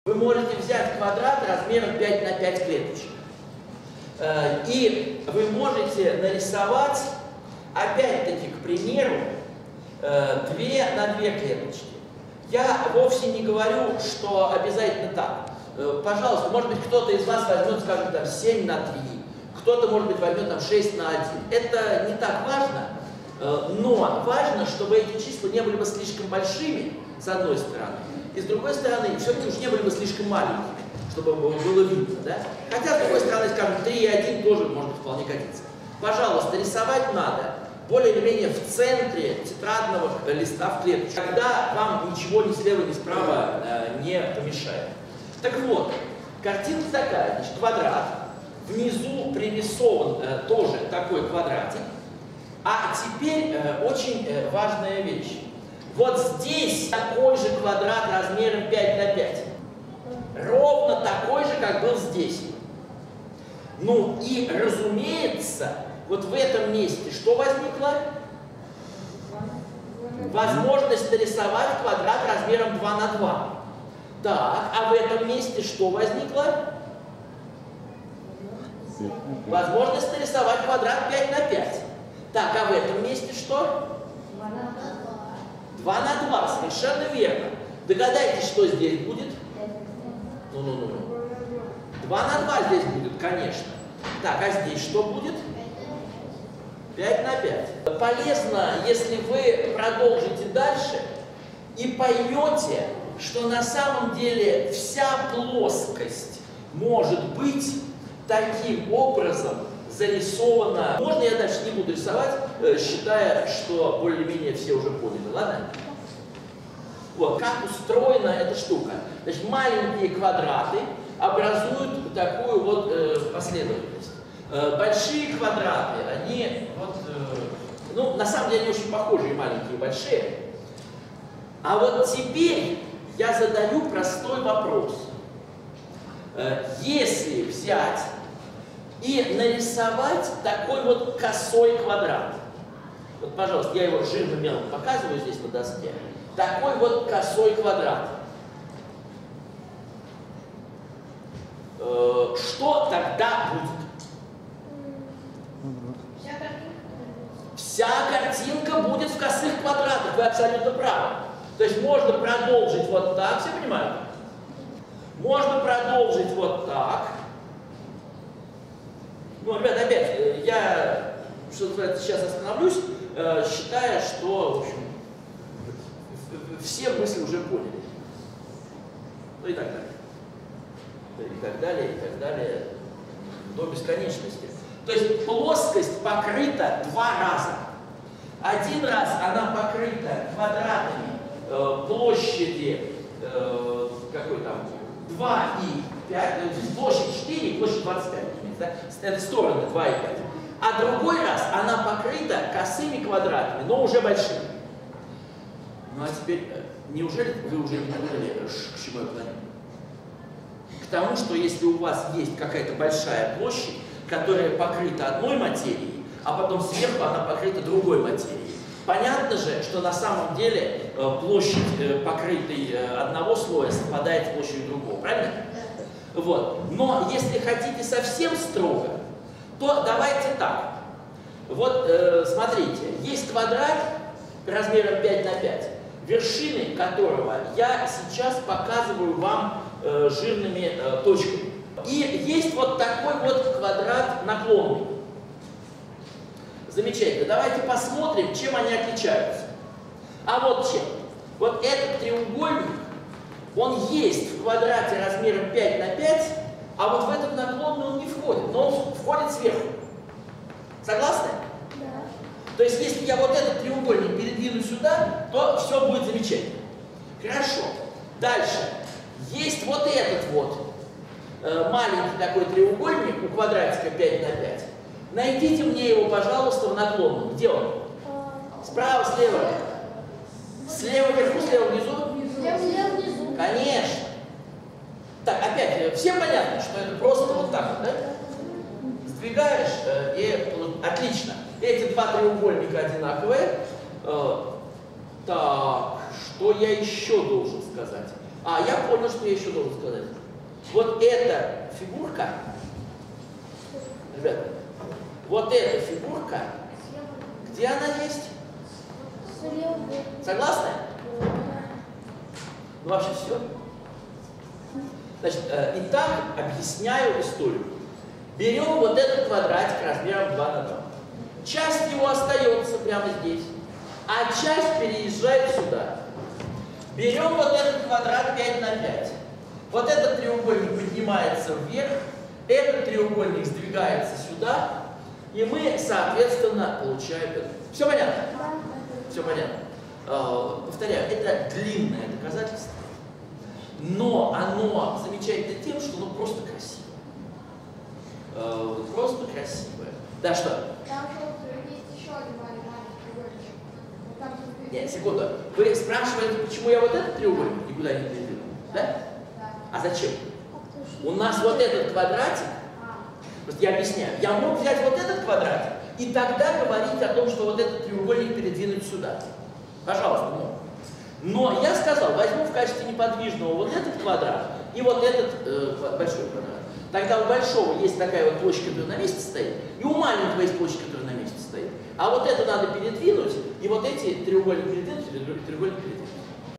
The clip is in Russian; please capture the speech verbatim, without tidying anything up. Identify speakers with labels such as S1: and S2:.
S1: Вы можете взять квадрат размером пять на пять клеточек. И вы можете нарисовать, опять-таки, к примеру, две на две клеточки. Я вовсе не говорю, что обязательно так. Пожалуйста, может быть, кто-то из вас возьмет, скажем, там, семь на три, кто-то, может быть, возьмет там, шесть на один. Это не так важно, но важно, чтобы эти числа не были бы слишком большими, с одной стороны, и с другой стороны, все-таки уж не были бы слишком маленькими, чтобы было видно, да? Хотя, с другой стороны, скажем, три и один тоже может вполне годиться. Пожалуйста, рисовать надо более или менее в центре тетрадного листа в клеточке, когда вам ничего ни слева, ни справа э, не помешает. Так вот, картинка такая, значит, квадрат, внизу пририсован э, тоже такой квадратик, а теперь э, очень э, важная вещь. Вот здесь такой же квадрат размером пять на пять. Ровно такой же, как был здесь. Ну и, разумеется, вот в этом месте что возникло? Возможность нарисовать квадрат размером два на два. Так, а в этом месте что возникло? Возможность нарисовать квадрат пять на пять. Так, а в этом месте что? два на два, совершенно верно. Догадайтесь, что здесь будет? Ну-ну-ну. два на два здесь будет, конечно. Так, а здесь что будет? пять на пять. Полезно, если вы продолжите дальше и поймете, что на самом деле вся плоскость может быть таким образом зарисована. Можно я дальше не буду рисовать, считая, что более-менее все уже поняли, ладно? Вот, как устроена эта штука. Значит, маленькие квадраты образуют такую вот э, последовательность. Э, большие квадраты, они вот, э, ну, на самом деле, они очень похожие, маленькие и большие. А вот теперь я задаю простой вопрос. Э, если взять и нарисовать такой вот косой квадрат. Вот, пожалуйста, я его жирным мелом показываю здесь на доске. Такой вот косой квадрат. Э, что тогда будет?
S2: Вся картинка.
S1: Вся картинка будет в косых квадратах, вы абсолютно правы. То есть можно продолжить вот так, все понимают? Можно продолжить вот так. Ну, ребят, опять, я что называется, сейчас остановлюсь, э, считая, что, в общем, все мысли уже поняли. Ну и так далее. И так далее, и так далее, до бесконечности. То есть плоскость покрыта два раза. Один раз она покрыта квадратами э, площади, э, какой там, два и пять, площадь четыре, площадь двадцать пять. Да? Это стороны два и пять. А другой раз она покрыта косыми квадратами, но уже большими. Ну а теперь, неужели вы уже не поняли, к чему я клоню? К тому, что если у вас есть какая-то большая площадь, которая покрыта одной материей, а потом сверху она покрыта другой материей. Понятно же, что на самом деле площадь покрытой одного слоя совпадает с площадью другого, правильно? Вот. Но если хотите совсем строго, то давайте так. Вот э, смотрите, есть квадрат размером пять на пять, вершины которого я сейчас показываю вам э, жирными э, точками. И есть вот такой вот квадрат наклонный. Замечательно. Давайте посмотрим, чем они отличаются. А вот чем. Вот этот треугольник, он есть в квадрате размером пять на пять, а вот в этот наклонный он не входит, но он входит сверху. Согласны?
S2: Да.
S1: То есть, если я вот этот треугольник передвину сюда, то все будет замечательно. Хорошо. Дальше. Есть вот этот вот э, маленький такой треугольник у квадратика пять на пять. Найдите мне его, пожалуйста, в наклонном. Где он? Справа, слева? Слева вверху, слева внизу?
S2: Слева внизу.
S1: Конечно. Так, опять, всем понятно, что это просто вот так вот, да? Сдвигаешь, э, и отлично. Эти два треугольника одинаковые. Э, так, что я еще должен сказать? А, я понял, что я еще должен сказать. Вот эта фигурка, ребята, вот эта фигурка, где она есть? Согласны? Ну, вообще все. Значит, э, итак, объясняю историю. Берем вот этот квадратик размером два на два. Часть его остается прямо здесь, а часть переезжает сюда. Берем вот этот квадрат пять на пять. Вот этот треугольник поднимается вверх, этот треугольник сдвигается сюда, и мы, соответственно, получаем это. Все понятно? Все понятно. Повторяю, это длинное доказательство, но оно замечательно тем, что оно просто красиво. Просто красивое. Да, что?
S2: Там есть еще один маленький треугольничек.
S1: Нет, секунду. Вы спрашиваете, почему я вот этот треугольник никуда не передвинул? Да?
S2: Да.
S1: А зачем? У нас вот этот квадратик, просто я объясняю, я мог взять вот этот квадратик и тогда говорить о том, что вот этот треугольник передвинуть сюда. Пожалуйста, мог. Но я сказал, возьму в качестве неподвижного вот этот квадрат и вот этот э, большой квадрат. Тогда у большого есть такая вот площадь, которая на месте стоит, и у маленького есть площадь, которая на месте стоит. А вот это надо передвинуть, и вот эти треугольники передвинуть, и треугольник передвинуть.